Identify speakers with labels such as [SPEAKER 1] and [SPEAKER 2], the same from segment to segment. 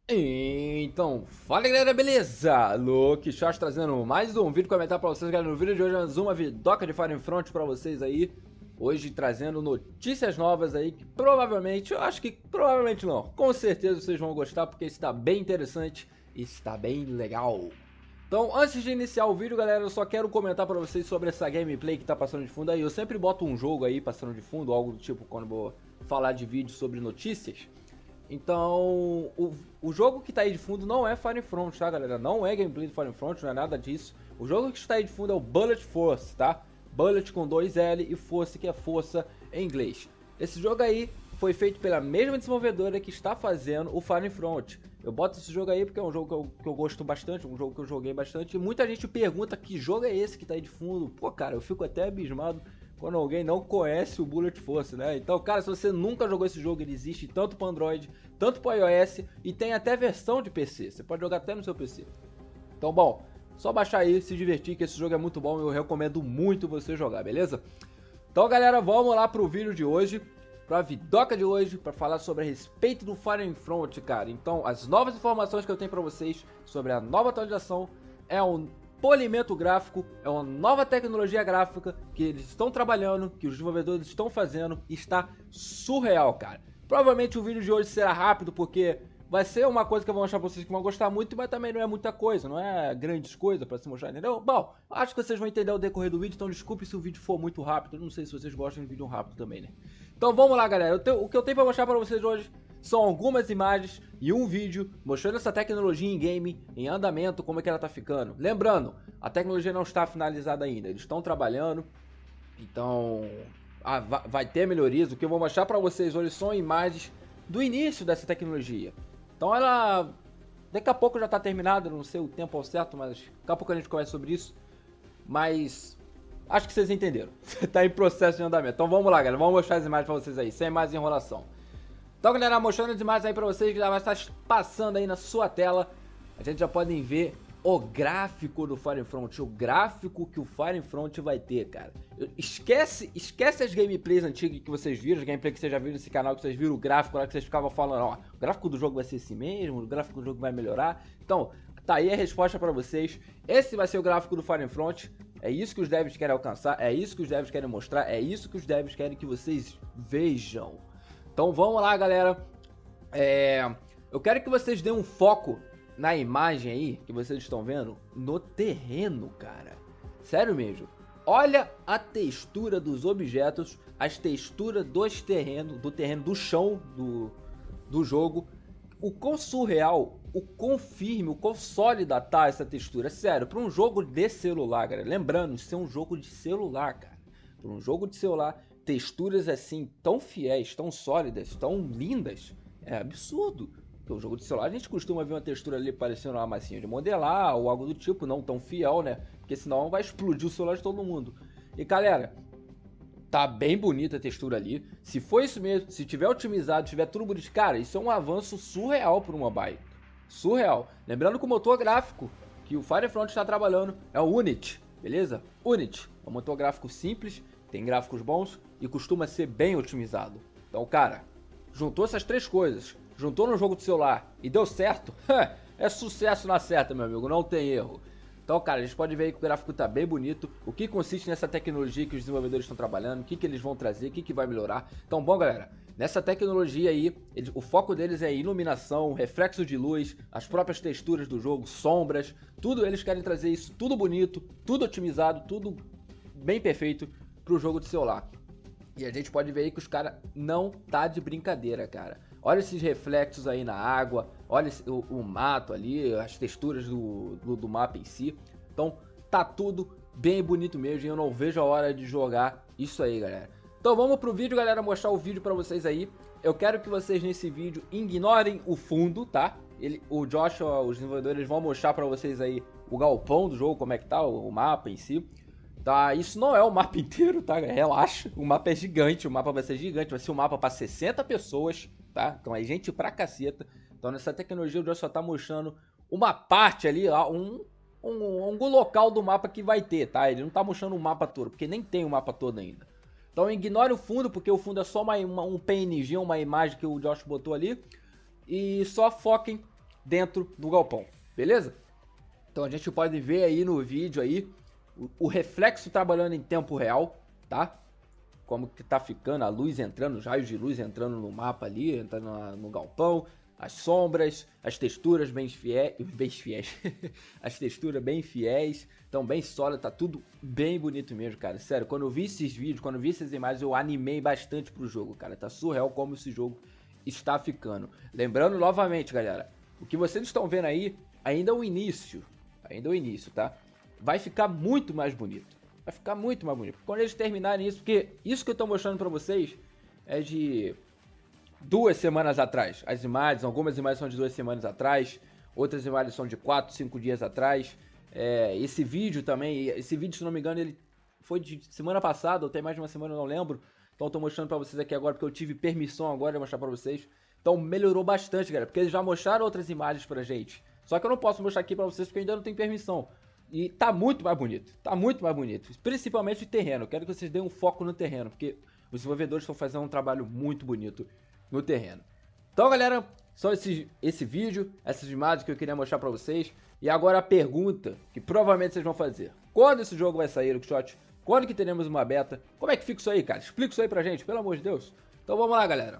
[SPEAKER 1] Então, fala galera, beleza? Luke Short trazendo mais um vídeo comentar pra vocês, galera. No vídeo de hoje, mais uma vidoca de Fire in Front pra vocês aí. Hoje trazendo notícias novas aí que provavelmente, eu acho que provavelmente não, com certeza vocês vão gostar porque está bem interessante e está bem legal. Então, antes de iniciar o vídeo, galera, eu só quero comentar pra vocês sobre essa gameplay que tá passando de fundo aí. Eu sempre boto um jogo aí passando de fundo, algo do tipo quando eu vou falar de vídeo sobre notícias. Então, o jogo que tá aí de fundo não é Fire Front, tá, galera? Não é gameplay do Fire Front, não é nada disso. O jogo que está aí de fundo é o Bullet Force, tá? Bullet com 2L e Force, que é força em inglês. Esse jogo aí foi feito pela mesma desenvolvedora que está fazendo o Fire Front. Eu boto esse jogo aí porque é um jogo que eu gosto bastante, um jogo que eu joguei bastante. E muita gente pergunta que jogo é esse que tá aí de fundo. Pô, cara, eu fico até abismado quando alguém não conhece o Bullet Force, né? Então, cara, se você nunca jogou esse jogo, ele existe tanto para Android, tanto para iOS e tem até versão de PC. Você pode jogar até no seu PC. Então, bom, só baixar aí, se divertir, que esse jogo é muito bom e eu recomendo muito você jogar, beleza? Então, galera, vamos lá pro vídeo de hoje, pra vidoca de hoje, pra falar sobre a respeito do Fire in Front, cara. Então, as novas informações que eu tenho pra vocês sobre a nova atualização é um polimento gráfico, é uma nova tecnologia gráfica que eles estão trabalhando, que os desenvolvedores estão fazendo e está surreal, cara. Provavelmente o vídeo de hoje será rápido porque vai ser uma coisa que eu vou mostrar pra vocês que vão gostar muito, mas também não é muita coisa, não é grandes coisas pra se mostrar, entendeu? Bom, acho que vocês vão entender ao decorrer do vídeo, então desculpe se o vídeo for muito rápido, eu não sei se vocês gostam de vídeo rápido também, né? Então vamos lá, galera, o que eu tenho pra mostrar pra vocês hoje são algumas imagens e um vídeo mostrando essa tecnologia em game, em andamento, como é que ela tá ficando. Lembrando, a tecnologia não está finalizada ainda, eles estão trabalhando, então vai ter melhorias. O que eu vou mostrar pra vocês hoje são imagens do início dessa tecnologia. Então ela, daqui a pouco já tá terminada, não sei o tempo ao certo, mas daqui a pouco a gente conversa sobre isso. Mas acho que vocês entenderam, tá em processo de andamento. Então vamos lá, galera, vamos mostrar as imagens pra vocês aí, sem mais enrolação. Então, galera, mostrando as imagens aí pra vocês, que já vai estar passando aí na sua tela. A gente já podem ver o gráfico do Fire in Front, o gráfico que o Fire in Front vai ter, cara. Esquece as gameplays antigas que vocês viram, as gameplays que vocês já viram nesse canal, que vocês viram o gráfico lá, que vocês ficavam falando, ó, o gráfico do jogo vai ser esse mesmo, o gráfico do jogo vai melhorar. Então, tá aí a resposta pra vocês. Esse vai ser o gráfico do Fire in Front. É isso que os devs querem alcançar, é isso que os devs querem mostrar, é isso que os devs querem que vocês vejam. Então vamos lá, galera. Eu quero que vocês deem um foco na imagem aí, que vocês estão vendo, no terreno, cara. Sério mesmo. Olha a textura dos objetos, as texturas dos terrenos, do terreno, do chão do jogo. O quão surreal, o quão firme, o quão sólida tá essa textura. Sério, para um jogo de celular, galera. Lembrando, isso é um jogo de celular, cara. Para um jogo de celular, texturas assim tão fiéis, tão sólidas, tão lindas, é absurdo. Porque o jogo de celular a gente costuma ver uma textura ali parecendo uma massinha de modelar ou algo do tipo, não tão fiel, né? Porque senão vai explodir o celular de todo mundo. E galera, tá bem bonita a textura ali. Se for isso mesmo, se tiver otimizado, tiver tudo bonito, cara, isso é um avanço surreal pro mobile. Surreal. Lembrando que o motor gráfico que o Fire Front está trabalhando é o Unity, beleza? Unity é um motor gráfico simples, tem gráficos bons e costuma ser bem otimizado. Então, cara, juntou essas três coisas, juntou no jogo de celular e deu certo, é sucesso na certa, meu amigo, não tem erro. Então, cara, a gente pode ver aí que o gráfico tá bem bonito, o que consiste nessa tecnologia que os desenvolvedores estão trabalhando, o que eles vão trazer, o que vai melhorar. Então, bom, galera, nessa tecnologia aí, o foco deles é iluminação, reflexo de luz, as próprias texturas do jogo, sombras, tudo eles querem trazer isso, tudo bonito, tudo otimizado, tudo bem perfeito pro jogo de celular. E a gente pode ver aí que os caras não tá de brincadeira, cara. Olha esses reflexos aí na água, olha o mato ali, as texturas do mapa em si. Então tá tudo bem bonito mesmo e eu não vejo a hora de jogar isso aí, galera. Então vamos pro vídeo, galera, mostrar o vídeo pra vocês aí. Eu quero que vocês nesse vídeo ignorem o fundo, tá? O Joshua, os desenvolvedores vão mostrar pra vocês aí o galpão do jogo, como é que tá, o mapa em si. Tá, isso não é o mapa inteiro, tá? Relaxa, o mapa é gigante, o mapa vai ser gigante, vai ser um mapa para 60 pessoas, tá? Então é gente pra caceta. Então nessa tecnologia o Josh só tá mostrando uma parte ali, algum local do mapa que vai ter, tá? Ele não tá mostrando o mapa todo, porque nem tem o mapa todo ainda. Então ignore o fundo, porque o fundo é só um PNG, uma imagem que o Josh botou ali. E só foquem dentro do galpão, beleza? Então a gente pode ver aí no vídeo aí o reflexo trabalhando em tempo real, tá? Como que tá ficando a luz entrando, os raios de luz entrando no mapa ali, entrando no galpão, as sombras, as texturas bem fiéis, as texturas bem fiéis, então bem sólido, tá tudo bem bonito mesmo, cara, sério, quando eu vi esses vídeos, quando eu vi essas imagens, eu animei bastante pro jogo, cara, tá surreal como esse jogo está ficando. Lembrando novamente, galera, o que vocês estão vendo aí, ainda é o início, tá? Vai ficar muito mais bonito. Vai ficar muito mais bonito. Quando eles terminarem isso, porque isso que eu tô mostrando pra vocês é de 2 semanas atrás. As imagens, algumas imagens são de 2 semanas atrás, outras imagens são de 4, 5 dias atrás. Esse vídeo também, esse vídeo, se não me engano, ele foi de semana passada, ou tem mais de uma semana, eu não lembro. Então eu tô mostrando pra vocês aqui agora, porque eu tive permissão agora de mostrar pra vocês. Então melhorou bastante, galera, porque eles já mostraram outras imagens pra gente. Só que eu não posso mostrar aqui pra vocês, porque eu ainda não tenho permissão. E tá muito mais bonito, principalmente o terreno. Eu quero que vocês deem um foco no terreno, porque os desenvolvedores estão fazendo um trabalho muito bonito no terreno. Então, galera, só esse vídeo, essas imagens que eu queria mostrar pra vocês. E agora a pergunta que provavelmente vocês vão fazer: quando esse jogo vai sair, Hookshot? Quando que teremos uma beta? Como é que fica isso aí, cara? Explica isso aí pra gente, pelo amor de Deus. Então vamos lá, galera.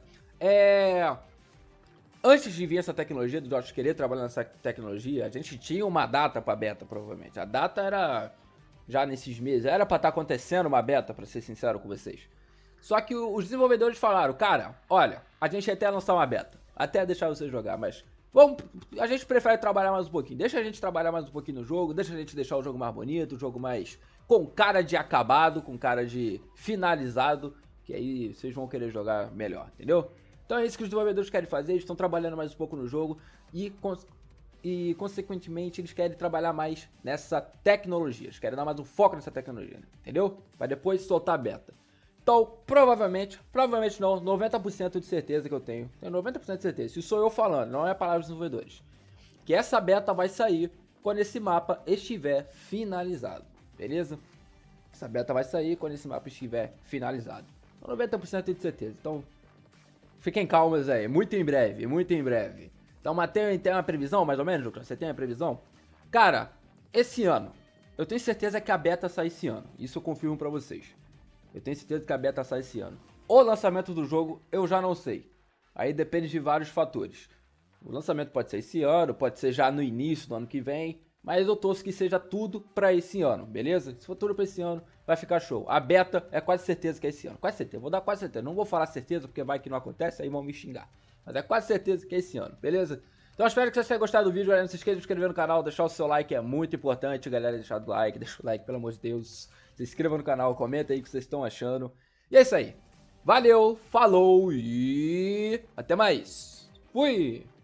[SPEAKER 1] Antes de vir essa tecnologia, do Josh querer trabalhar nessa tecnologia, a gente tinha uma data pra beta, provavelmente. A data era já nesses meses, era pra estar acontecendo uma beta, pra ser sincero com vocês. Só que os desenvolvedores falaram, cara, olha, a gente até lançar uma beta, até deixar você jogar, mas a gente prefere trabalhar mais um pouquinho. Deixa a gente trabalhar mais um pouquinho no jogo, deixa a gente deixar o jogo mais bonito, o jogo mais com cara de acabado, com cara de finalizado, que aí vocês vão querer jogar melhor, entendeu? Então é isso que os desenvolvedores querem fazer, eles estão trabalhando mais um pouco no jogo e consequentemente eles querem trabalhar mais nessa tecnologia, eles querem dar mais um foco nessa tecnologia, entendeu? Para depois soltar a beta. Então, provavelmente não, 90% de certeza que eu tenho 90% de certeza, isso sou eu falando, não é a palavra dos desenvolvedores, que essa beta vai sair quando esse mapa estiver finalizado, beleza? Essa beta vai sair quando esse mapa estiver finalizado, 90% de certeza, então fiquem calmos aí, muito em breve. Então, Matheus, tem uma previsão, mais ou menos, Lucas? Você tem uma previsão? Cara, esse ano, eu tenho certeza que a beta sai esse ano. Isso eu confirmo pra vocês. Eu tenho certeza que a beta sai esse ano. O lançamento do jogo, eu já não sei. Aí depende de vários fatores. O lançamento pode ser esse ano, pode ser já no início do ano que vem. Mas eu torço que seja tudo pra esse ano, beleza? Se for tudo pra esse ano, vai ficar show. A beta é quase certeza que é esse ano. Quase certeza, vou dar quase certeza. Não vou falar certeza porque vai que não acontece, aí vão me xingar. Mas é quase certeza que é esse ano, beleza? Então eu espero que vocês tenham gostado do vídeo, galera. Não se esqueça de se inscrever no canal, deixar o seu like, é muito importante, galera. Deixa o like, pelo amor de Deus. Se inscreva no canal, comenta aí o que vocês estão achando. E é isso aí. Valeu, falou e até mais. Fui!